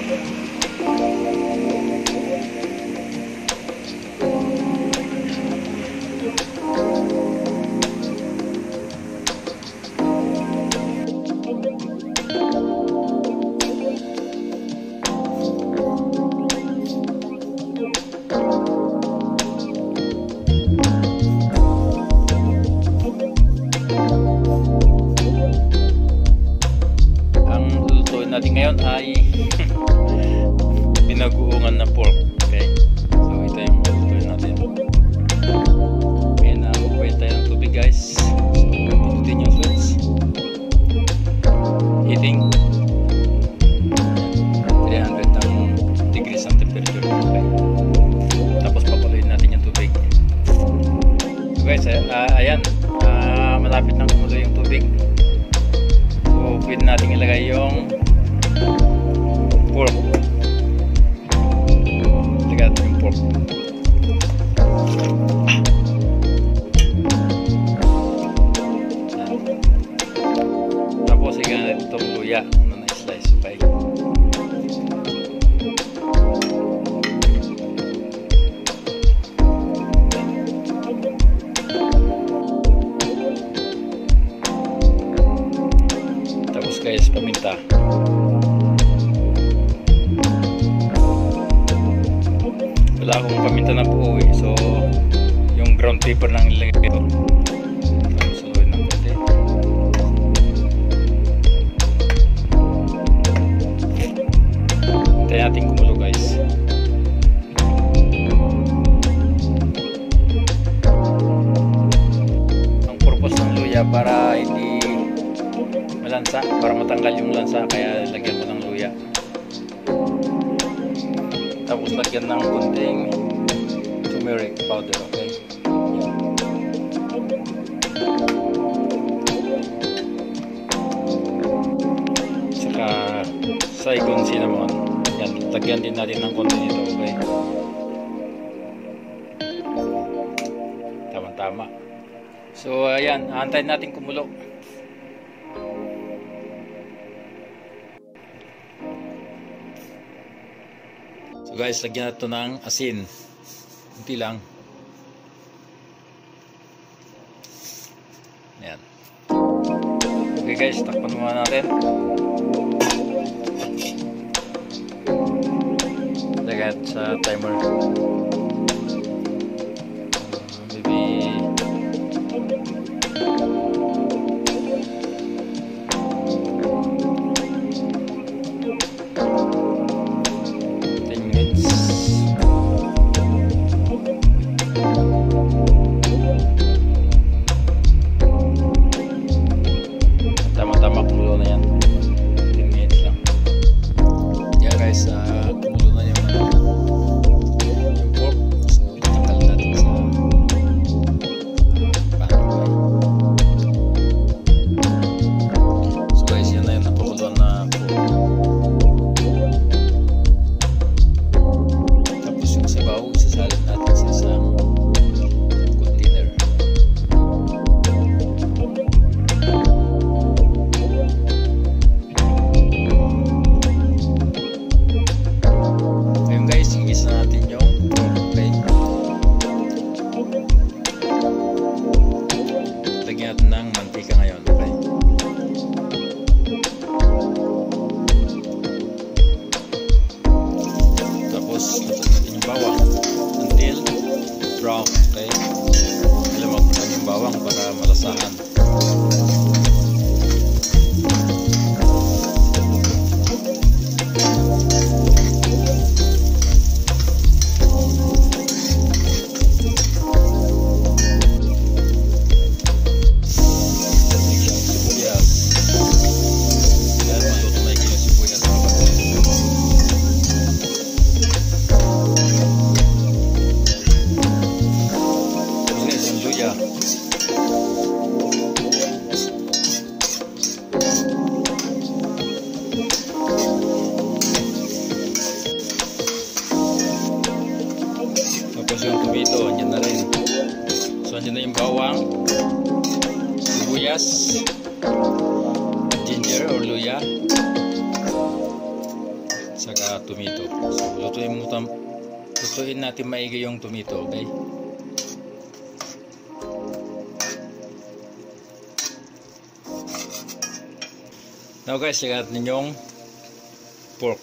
Natin ngayon ay binagoongan na pork. Okay, so ito yung lutuin natin. Ayan, bubuhay tayo ng tubig guys. So pindutin yung switch, heating 300 ang degrees ang temperature. Okay, tapos papaluin natin yung tubig. So guys, ayan, malapit nang kumulo yung tubig. So pwede natin ilagay yung pork. Ligat yung pork. Tapos iganan natin itong luya na na-slice. Okay. Tapos guys, paminta. Wala akong paminta na buo eh. So yung ground paper lang nilagay ito. Tapos suluin ng konti. Hintayin natin kumulo guys. Ang purpose ng luya para hindi malansa, para matanggal yung lansa, kaya lagyan mo ng luya. Tapos lagyan ng konting turmeric powder, okay? Yan. Saka Saigon cinnamon. Yan, lagyan din natin ng konti nito, okay? Tama-tama. So ayan, aantayin natin kumulo. So guys, lagyan natin ng asin. Kunti lang. Ayan. Okay guys, takpan muna natin. Lagyan sa timer. Maybe 10 minutes. Tama-tama kumulo na yan. 10 minutes lang. Yeah guys, kumulo na yung pork. So itatanggal natin sa pan. So guys, yan na yung napakuluan na pork. Tapos yung sabaw, isasalin natin sa isang container. Ngayon guys, igisa natin yung pork, okay? Lagyan natin ng mantika ngayon, okay? saka tomato. So lutuin natin maigi yung tomato, okay? Now guys, lagyan natin yung pork.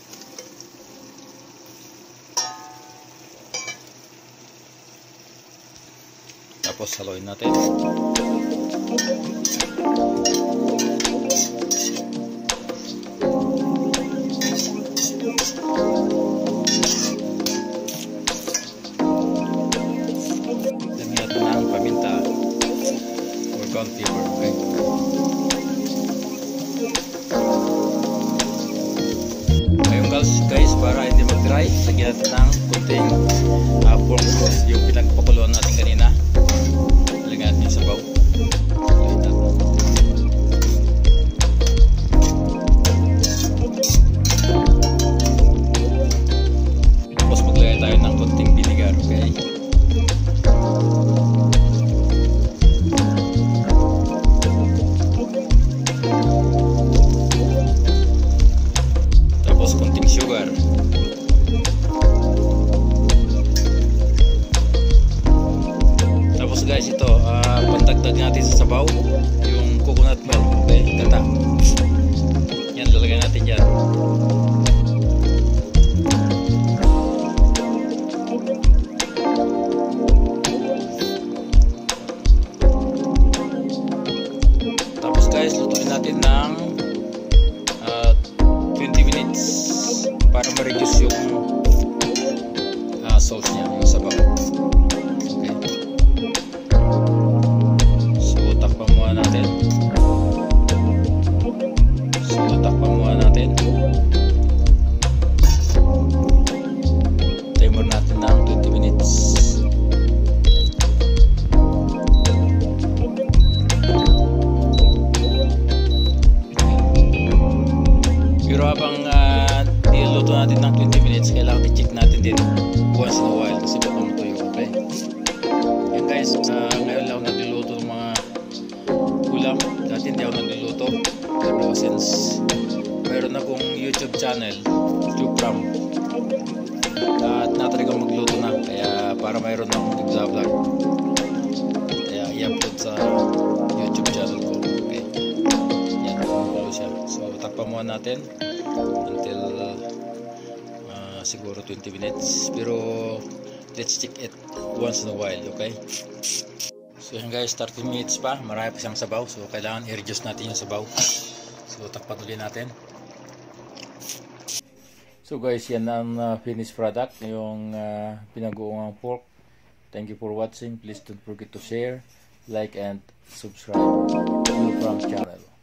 Tapos haluin natin. Lagyan natin ng paminta or ground pepper, okay? Ngayon guys, para hindi mag-dry, lagyan natin ng kunting pork sauce, yung pinagpakuluan natin kanina. Lagyan natin yung sabaw. Tapos maglagay tayo ng kunting vinegar, okay? Tapos kunting sugar. Tapos guys, ito pandagdag natin sa sabaw yung coconut milk, okay? Gata. Yan, lalagyan natin dyan. Tapos guys, lutuin natin ng 20 minutes para ma-reduce yung sauce niya, yung sabaw. Okay. So takpan muna natin. Timer natin ng 20 minutes. Pero habang niluto natin ng 20 minutes, kailangan i-check natin din once in a while kasi baka matuyo, okay? Yan guys, ngayon lang nagluluto ng mga ulam. Dati hindi ako nagluluto, pero since mayroon akong YouTube channel, Geopram, at natry kong magluto na, kaya para mayroon akong nag-vlog, kaya i-upload sa YouTube channel ko, okay? Yan, kumukulo siya. So takpan muna natin until siguro 20 minutes, pero let's check it once in a while, okay? So yan guys, 30 minutes pa, marami pa siyang sabaw, so kailangan i-reduce natin yung sabaw. So takpan ulit natin. So guys, yan ang finished product, yung binagoongang pork. Thank you for watching. Please don't forget to share, like and subscribe to Geopram channel.